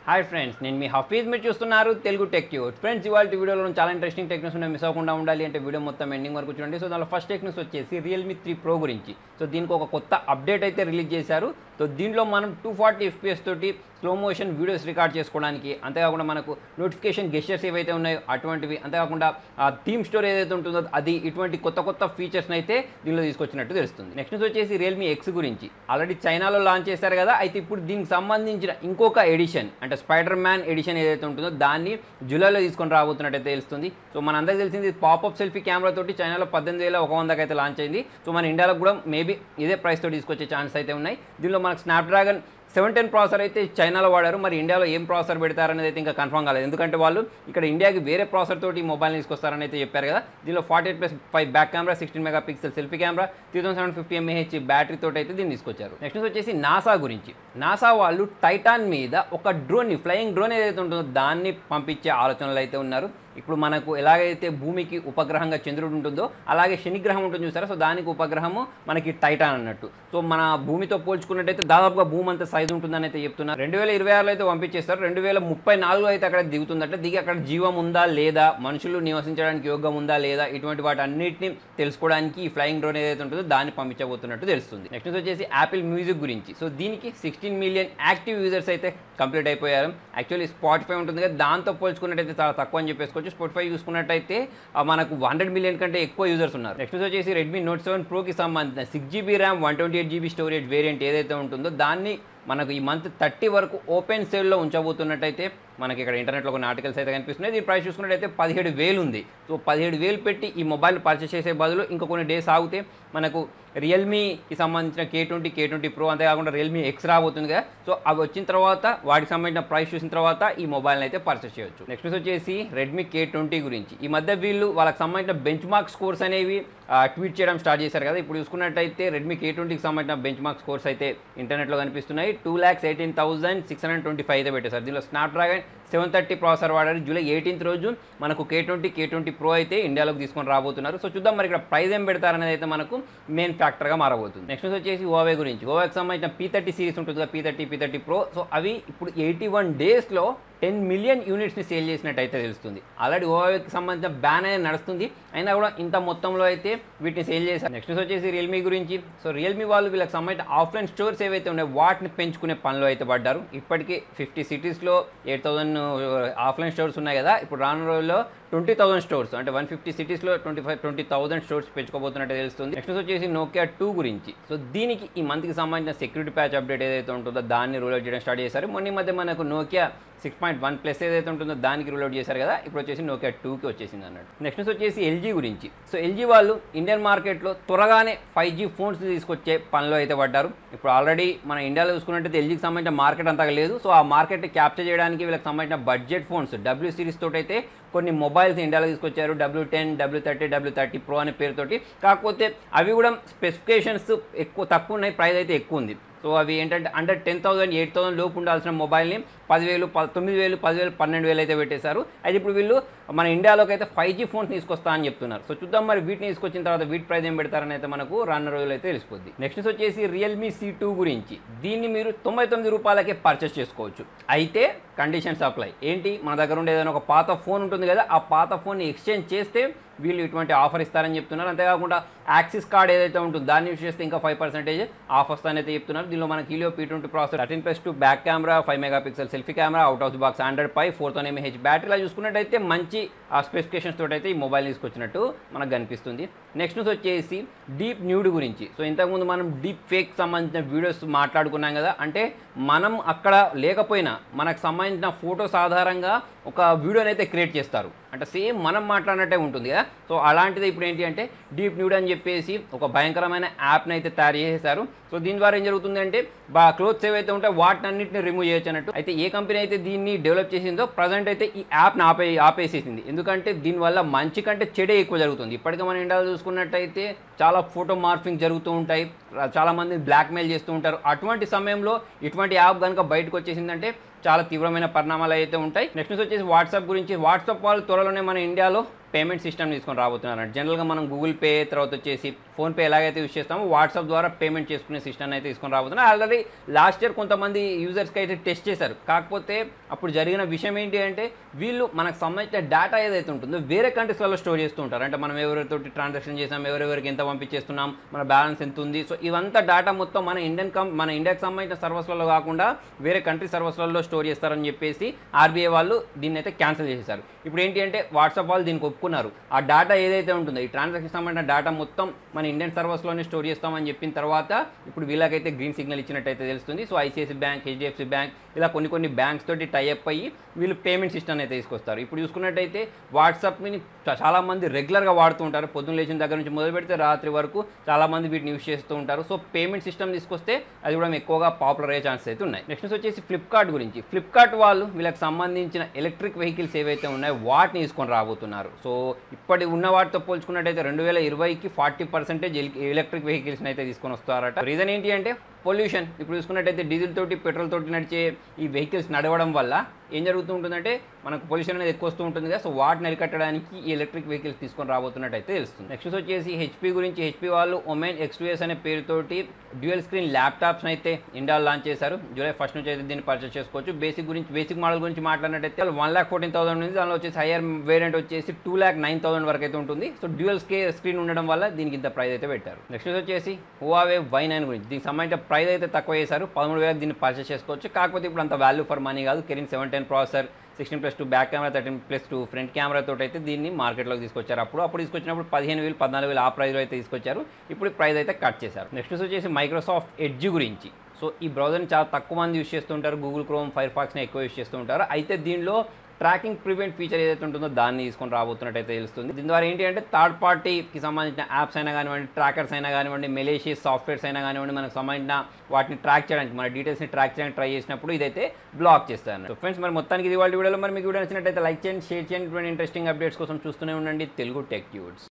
Hi friends, నేను మీ హఫీజ్. మీరు చూస్తున్నారు తెలుగు టెక్ ట్యూబ్. ఫ్రెండ్స్, ఇవాళ వీడియోలో చాలా ఇంట్రెస్టింగ్ టెక్ న్యూస్ ఉన్నాయి. మిస్ అవ్వకుండా ఉండాలి అంటే వీడియో మొత్తం ఎండింగ్ వరకు చూడండి. సో దానిలో ఫస్ట్ టెక్ న్యూస్ వచ్చేసి రియల్మీ 3 Pro గురించి. సో దీనికి ఒక కొత్త అప్డేట్ అయితే రిలీజ్ చేశారు. సో దీంట్లో మనం 240 FPS తోటి స్లో మోషన్ వీడియోస్ రికార్డ్ చేసుకోవడానికి, అంతేకాకుండా మనకు నోటిఫికేషన్ గెస్చర్స్ ఏవైతే ఉన్నాయో అటువంటివి, అంతేకాకుండా థీమ్ స్టోర్ ఏదైతే ఉంటుందో అది, ఇటువంటి కొత్త కొత్త ఫీచర్స్ని అయితే దీనిలో తీసుకొచ్చినట్టు తెలుస్తుంది. నెక్స్ట్ న్యూస్ వచ్చేసి రియల్మీ X గురించి. ఆల్రెడీ చైనాలో లాంచ్ చేశారు కదా, అయితే ఇప్పుడు దీనికి సంబంధించిన ఇంకొక ఎడిషన్, అంటే స్పైడర్ మ్యాన్ ఎడిషన్ ఏదైతే ఉంటుందో దాన్ని జూలైలో తీసుకొని రాబోతున్నట్టయితే తెలుస్తుంది. సో మనందరికీ తెలిసింది పాపప్ సెల్ఫీ కెమెరా తోటి చైనాలో 18,100కి అయితే లాంచ్ అయింది. సో మన ఇండియాలో కూడా మేబీ ఇదే ప్రైస్ తోటి తీసుకొచ్చే ఛాన్స్ అయితే ఉన్నాయి. దీనిలో మనకు స్నాప్డ్రాగన్ 710 ప్రాసెసర్ అయితే చైనాలో వాడారు. మరి ఇండియాలో ఏం ప్రాసెసర్ పెడతారనేది అయితే ఇంకా కన్ఫర్మ్ కాలేదు, ఎందుకంటే వాళ్ళు ఇక్కడ ఇండియాకి వేరే ప్రాసెసర్ తోటి మొబైల్ని తీసుకొస్తారని అయితే చెప్పారు కదా. దీనిలో 48+5 back camera, 16 megapixel selfie camera, 3750 mAh battery తోటి అయితే దీన్ని తీసుకొచ్చారు. నెక్స్ట్ వచ్చేసి నాసా గురించి. నాసా వాళ్ళు టైటాన్ మీద ఒక డ్రోన్ని, ఫ్లయింగ్ డ్రోన్ ఏదైతే ఉంటుందో దాన్ని పంపించే ఆలోచనలు అయితే ఉన్నారు. ఇప్పుడు మనకు ఎలాగైతే భూమికి ఉపగ్రహంగా చంద్రుడు ఉంటుందో అలాగే శనిగ్రహం ఉంటుంది చూసారా. సో దానికి ఉపగ్రహము మనకి టైటాన్ అన్నట్టు. సో మన భూమితో పోల్చుకున్నట్టయితే దాదాపుగా భూమి అంత సైజు ఉంటుందని అయితే చెప్తున్నారు. 2026లో అయితే పంపించేస్తారు. 2034 అయితే అక్కడ దిగుతుందంటే, దిగి అక్కడ జీవం ఉందా లేదా, మనుషులు నివసించడానికి యోగ్యం ఉందా లేదా, ఇటువంటి వాటి అన్నింటినీ తెలుసుకోవడానికి ఈ ఫ్లయింగ్ డ్రోన్ ఏదైతే ఉంటుందో దాన్ని పంపించబోతున్నట్టు తెలుస్తుంది. నెక్స్ట్ వచ్చేసి యాపిల్ మ్యూజిక్ గురించి. సో దీనికి 16 మిలియన్ యాక్టివ్ యూజర్స్ అయితే కంప్లీట్ అయిపోయారు. యాక్చువల్లీ స్పాటిఫై ఉంటుంది కదా, దాంతో పోల్చుకున్నట్టయితే చాలా తక్కువ అని చెప్పేసుకోవచ్చు. స్పాటిఫై చూసుకున్నట్టయితే మనకు 100 మిలియన్ కంటే ఎక్కువ యూజర్స్ ఉన్నారు. నెక్స్ట్ వచ్చేసి రెడ్మీ Note 7 Proకి సంబంధించిన 6GB RAM 128GB storage variant ఏదైతే ఉంటుందో దాన్ని మనకు ఈ మంత్ 30 వరకు ఓపెన్ సేల్లో ఉంచబోతున్నట్టయితే మనకి ఇక్కడ ఇంటర్నెట్లో కొన్ని ఆర్టికల్స్ అయితే కనిపిస్తున్నాయి. దీని ప్రైస్ చూసుకున్నట్టయితే 17,000 ఉంది. సో 17,000 పెట్టి ఈ మొబైల్ పర్చేస్ చేసే బదులు ఇంకా కొన్ని డేస్ ఆగితే మనకు రియల్మీకి సంబంధించిన K20 Pro, అంతేకాకుండా రియల్మీ X రాబోతుంది కదా. సో అవి వచ్చిన తర్వాత వాటికి సంబంధించిన ప్రైస్ చూసిన తర్వాత ఈ మొబైల్ని అయితే పర్చేస్ చేయొచ్చు. నెక్స్ట్ వచ్చేసి రెడ్మీ K20 గురించి. ఈ మధ్య వీళ్ళు వాళ్ళకి సంబంధించిన బెంచ్ మార్క్ స్కోర్స్ అనేవి ట్వీట్ చేయడం స్టార్ట్ చేశారు కదా. ఇప్పుడు చూసుకున్నట్టయితే రెడ్మీ K20కి సంబంధించిన బెంచ్ మార్క్ స్కోర్స్ అయితే ఇంటర్నెట్లో కనిపిస్తున్నాయి. 2,18,625 అయితే పెట్టేశారు. దీనిలో స్నాప్డ్రాగన్ 730 ప్రాసెసర్ వాడారు. జూలై 18th రోజు మనకు K20 Pro అయితే ఇండియాలోకి తీసుకొని రాబోతున్నారు. సో చూద్దాం మరి ఇక్కడ ప్రైస్ ఏం పెడతారనేది అయితే మనకు మెయిన్ ఫ్యాక్టర్గా మారబోతుంది. నెక్స్ట్ వచ్చేసి Huawei గురించి. Huaweiకి సంబంధించిన P30 సిరీస్ ఉంటుంది కదా, P30 Pro. సో అవి ఇప్పుడు 81 డేస్లో 10 మిలియన్ యూనిట్స్ని సేల్ చేసినట్టు అయితే తెలుస్తుంది. ఆల్రెడీ Huaweiకి సంబంధించిన బ్యాన్ అనేది నడుస్తుంది, అయినా కూడా ఇంత మొత్తంలో అయితే వీటిని సేల్ చేశారు. నెక్స్ట్ వచ్చేసి రియల్మీ గురించి. సో రియల్మీ వాళ్ళు వీళ్ళకి సంబంధించిన ఆఫ్లైన్ స్టోర్స్ ఏవైతే ఉన్నాయో వాటిని పెంచుకునే పనిలో అయితే పడ్డారు. ఇప్పటికీ 50 సిటీస్లో 8,000 ఆఫ్లైన్ స్టోర్స్ ఉన్నాయి కదా. ఇప్పుడు రానున్న రోజుల్లో 20,000 స్టోర్స్, అంటే 150 సిటీస్లో 20,000 స్టోర్స్ పెంచుకోబోతున్నట్టు తెలుస్తుంది. నెక్స్ట్ వచ్చేసి Nokia 2 గురించి. సో దీనికి ఈ మంత్కి సంబంధించిన సెక్యూరిటీ ప్యాచ్ అప్డేట్ ఏదైతే ఉంటుందో దాన్ని రూల్ అవుట్ చేయడం స్టార్ట్ చేశారు. మొన్న మధ్య మనకు Nokia 6.1+ ఏదైతే ఉంటుందో దానికి రూల్ అవుట్ చేశారు కదా. ఇప్పుడు వచ్చేసి Nokia 2కి వచ్చేసింది అన్నట్టు. నెక్స్ట్ వచ్చేసి LG గురించి. సో LG వాళ్ళు ఇండియన్ మార్కెట్లో త్వరగానే 5G ఫోన్స్ తీసుకొచ్చే పనిలో అయితే పడ్డారు. ఇప్పుడు ఆల్రెడీ మన ఇండియాలో చూసుకున్నట్టయితే LGకి సంబంధించిన మార్కెట్ అంతగా లేదు. సో ఆ మార్కెట్ని క్యాప్చర్ చేయడానికి వీళ్ళకి సంబంధించిన బడ్జెట్ ఫోన్స్ W సిరీస్ తోటి అయితే కొన్ని మొబైల్స్ ఇండియాలో తీసుకొచ్చారు. W10, W30, W30 Pro అనే పేరుతోటి. కాకపోతే అవి కూడా స్పెసిఫికేషన్స్ తక్కువ ఉన్నాయి, ప్రైస్ అయితే ఎక్కువ ఉంది. సో అవి ఏంటంటే అండర్ 10,000, 8,000 లోపు ఉండాల్సిన మొబైల్ని 10,000, 9,000, 10,000, 12,000 అయితే పెట్టేశారు. అయితే ఇప్పుడు వీళ్ళు మన ఇండియాలోకి అయితే 5G ఫోన్స్ తీసుకొస్తా అని చెప్తున్నారు. సో చూద్దాం మరి వీటిని తీసుకొచ్చిన తర్వాత వీటి ప్రైస్ ఏం పెడతారని అయితే మనకు రానున్న రోజులు అయితే తెలిసిపోద్ది. నెక్స్ట్ వచ్చేసి రియల్మీ C2 గురించి. దీన్ని మీరు 99 రూపాయలకే పర్చేస్ చేసుకోవచ్చు. అయితే కండిషన్స్ అప్లై. ఏంటి, మన దగ్గర ఉండే ఏదైనా ఒక పాత ఫోన్ ఉంటుంది కదా, ఆ పాత ఫోన్ని ఎక్స్చేంజ్ చేస్తే వీళ్ళు ఇటువంటి ఆఫర్ ఇస్తారని చెప్తున్నారు. అంతేకాకుండా యాక్సిస్ కార్డ్ ఏదైతే ఉంటుందో దాన్ని యూస్ చేస్తే ఇంకా 5% ఆఫ్ వస్తానని అయితే చెప్తున్నారు. దీనిలో మనకి Helio P20 processor, 13+2 back camera, 5 megapixel selfie camera, out of the box Android Pie, 4000 mAh battery. ఇలా చూసుకున్నట్టయితే మంచి స్పెసిఫికేషన్స్ తోటి అయితే ఈ మొబైల్ తీసుకొచ్చినట్టు మనకు కనిపిస్తుంది. నెక్స్ట్ న్యూస్ వచ్చేసి డీప్ న్యూడ్ గురించి. సో ఇంతకుముందు మనం డీప్ ఫేక్ సంబంధించిన వీడియోస్ మాట్లాడుకున్నాం కదా. అంటే మనం అక్కడ లేకపోయినా మనకు సంబంధించిన ఫోటోస్ ఆధారంగా ఒక వీడియోని అయితే క్రియేట్ చేస్తారు, అంటే సేమ్ మనం మాట్లాడినట్టే ఉంటుంది కదా. సో అలాంటిది ఇప్పుడు ఏంటి అంటే డీప్ న్యూడ్ అని చెప్పేసి ఒక భయంకరమైన యాప్ని అయితే తయారు చేసేసారు. సో దీని ద్వారా ఏం జరుగుతుంది అంటే క్లోత్స్ ఏవైతే ఉంటాయో వాటిని అన్నింటిని రిమూవ్ చేయొచ్చు అన్నట్టు. అయితే ఏ కంపెనీ అయితే దీన్ని డెవలప్ చేసిందో ప్రజెంట్ అయితే ఈ యాప్ని ఆపేసేసింది. ఎందుకంటే దీనివల్ల మంచి కంటే చెడే ఎక్కువ జరుగుతుంది. ఇప్పటికే మన ఇండియాలో చూసుకున్నట్టయితే చాలా ఫోటో మార్ఫింగ్ జరుగుతూ ఉంటాయి, చాలామంది బ్లాక్మెయిల్ చేస్తూ ఉంటారు. అటువంటి సమయంలో ఇటువంటి యాప్ కనుక బయటకు వచ్చేసిందంటే చాలా తీవ్రమైన పరిణామాలు అయితే ఉంటాయి. నెక్స్ట్ వచ్చేసి వాట్సాప్ గురించి. వాట్సాప్ వాళ్ళు త్వరలోనే మన ఇండియాలో పేమెంట్ సిస్టమ్ తీసుకొని రాబోతున్నారు. జనరల్గా మనం గూగుల్ పే తర్వాత వచ్చేసి ఫోన్పే ఎలాగైతే యూస్ చేస్తామో వాట్సాప్ ద్వారా పేమెంట్ చేసుకునే సిస్టమ్ అయితే తీసుకొని రాబోతున్నారు. ఆల్రెడీ లాస్ట్ ఇయర్ కొంతమంది యూజర్స్కి అయితే టెస్ట్ చేశారు. కాకపోతే అప్పుడు జరిగిన విషయం ఏంటి అంటే వీళ్ళు మనకు సంబంధించిన డేటా ఏదైతే ఉంటుందో వేరే కంట్రీస్లలో స్టోర్ చేస్తూ ఉంటారు. అంటే మనం ఎవరితో ట్రాన్సాక్షన్ చేసాం, ఎవరెవరికి ఎంత పంపించేస్తున్నాం, మన బ్యాలెన్స్ ఎంత ఉంది, సో ఇవంతా డేటా మొత్తం మన ఇండియాకి సంబంధించిన సర్వర్స్లలో కాకుండా వేరే కంట్రీ సర్వర్స్లలో స్టోర్ చేస్తారని చెప్పేసి ఆర్బీఐ వాళ్ళు దీన్ని అయితే క్యాన్సిల్ చేసేసారు. ఇప్పుడు ఏంటి అంటే వాట్సాప్ వాళ్ళు దీనికి ఒప్పుకున్నారు. ఆ డేటా ఏదైతే ఉంటుందో ఈ ట్రాన్సాక్షన్ సంబంధించిన డేటా మొత్తం మన ఇండియన్ సర్వర్స్లోనే స్టోర్ చేస్తామని చెప్పిన తర్వాత ఇప్పుడు వీళ్ళకైతే గ్రీన్ సిగ్నల్ ఇచ్చినట్టయితే తెలుస్తుంది. So ICICI bank, HDFC bank ఇలా కొన్ని బ్యాంక్స్ తోటి టైఅప్ అయ్యి వీళ్ళు పేమెంట్ సిస్టమ్ అయితే తీసుకొస్తారు. ఇప్పుడు చూసుకున్నట్టయితే వాట్సాప్ని చాలామంది రెగ్యులర్గా వాడుతూ ఉంటారు. పొద్దున్న లేచిన దగ్గర నుంచి మొదలు పెడితే రాత్రి వరకు చాలామంది వీటిని యూస్ చేస్తూ ఉంటారు. సో పేమెంట్ సిస్టమ్ తీసుకొస్తే అది కూడా ఎక్కువగా పాపులర్ అయ్యే ఛాన్సెస్ అయితే ఉన్నాయి. నెక్స్ట్ వచ్చేసి ఫ్లిప్కార్ట్ గురించి. ఫ్లిప్కార్ట్ వాళ్ళు వీళ్ళకి సంబంధించిన ఎలక్ట్రిక్ వెహికల్స్ ఏవైతే ఉన్నాయో వాటిని తీసుకొని రాబోతున్నారు. సో ఇప్పటి ఉన్న వాటితో పోల్చుకున్నట్టయితే 2020కి 40% ఎలక్ట్రిక్ వెహికల్స్ని అయితే తీసుకొని వస్తారట. రీజన్ ఏంటి అంటే పొల్యూషన్. ఇప్పుడు చూసుకున్నట్టయితే డీజిల్ తోటి పెట్రోల్ తోటి నడిచే ఈ వెహికల్స్ నడవడం వల్ల ఏం జరుగుతూ ఉంటుందంటే మనకు పొల్యూషన్ అనేది ఎక్కువ వస్తూ ఉంటుంది కదా. సో వాటిని అరికట్టడానికి ఈ ఎలక్ట్రిక్ వెహికల్స్ తీసుకొని రాబోతున్నట్టయితే తెలుస్తుంది. నెక్స్ట్ వచ్చేసి హెచ్పీ గురించి. హెచ్పీ వాళ్ళు ఒమెన్ X2S అనే పేరుతోటి డ్యూయల్ స్క్రీన్ ల్యాప్టాప్స్ని అయితే ఇండియాలో లాంచ్ చేశారు. జూలై 1 నుంచి అయితే దీన్ని పర్చేస్ చేసుకోవచ్చు. బేసిక్ మోడల్ గురించి మాట్లాడినట్టయితే 1,14,000 ఉంది. దానిలో వచ్చేసి హైయర్ వేరియంట్ వచ్చేసి 2,09,000 వరకు అయితే ఉంటుంది. సో డ్యూయల్ స్క్రీన్ ఉండడం వల్ల దీనికి ఇంత ప్రైస్ అయితే పెట్టారు. నెక్స్ట్ వచ్చేసి Huawei Y9 గురించి. దీనికి సంబంధించిన ప్రైస్ అయితే తక్కువ చేశారు. 13,000 దీన్ని పర్చేస్ చేసుకోవచ్చు. కాకపోతే ఇప్పుడు అంత వాల్యూ ఫర్ మనీ కాదు. Kirin 710 processor, 16+2 back camera, 13+2 front camera తోటి అయితే దీన్ని మార్కెట్లోకి తీసుకొచ్చారు. అప్పుడు తీసుకొచ్చినప్పుడు 15,000, 14,000 ఆ ప్రైస్లో అయితే తీసుకొచ్చారు. ఇప్పుడు ప్రైస్ అయితే కట్ చేశారు. నెక్స్ట్ వచ్చేసి మైక్రోసాఫ్ట్ ఎడ్జ్ గురించి. సో ఈ బ్రౌజర్ని చాలా తక్కువ మంది యూస్ చేస్తూ ఉంటారు. గూగుల్ క్రోమ్, ఫైర్ ఫాక్స్ని ఎక్కువ యూస్ చేస్తూ ఉంటారు. అయితే దీనిలో ట్రాకింగ్ ప్రివెంట్ ఫీచర్ ఏదైతే ఉంటుందో దాన్ని తీసుకొని రాబోతున్నట్టయితే తెలుస్తుంది. దీని ద్వారా ఏంటి అంటే థర్డ్ పార్టీకి సంబంధించిన యాప్స్ అయినా కానివ్వండి, ట్రాకర్స్ అయినా కానివ్వండి, మెలేషియస్ సాఫ్ట్వేర్స్ అయినా కానివ్వండి, మనకు సంబంధించిన వాటిని ట్రాక్ చేయడానికి, మన డీటెయిల్స్ని ట్రాక్ చేయడానికి ట్రై చేసినప్పుడు ఇదైతే బ్లాక్ చేస్తాను. సో ఫ్రెండ్స్, మరి మొత్తానికి ఇది వాళ్ళ వీడియోలో మరి మీకు వీడియో నచ్చినట్టయితే లైక్ చేయండి, షేర్ చేయండి. ఇంట్రెస్టింగ్ అప్డేట్స్ కోసం చూస్తూనే ఉండండి తెలుగు టెక్ ట్యూడ్స్.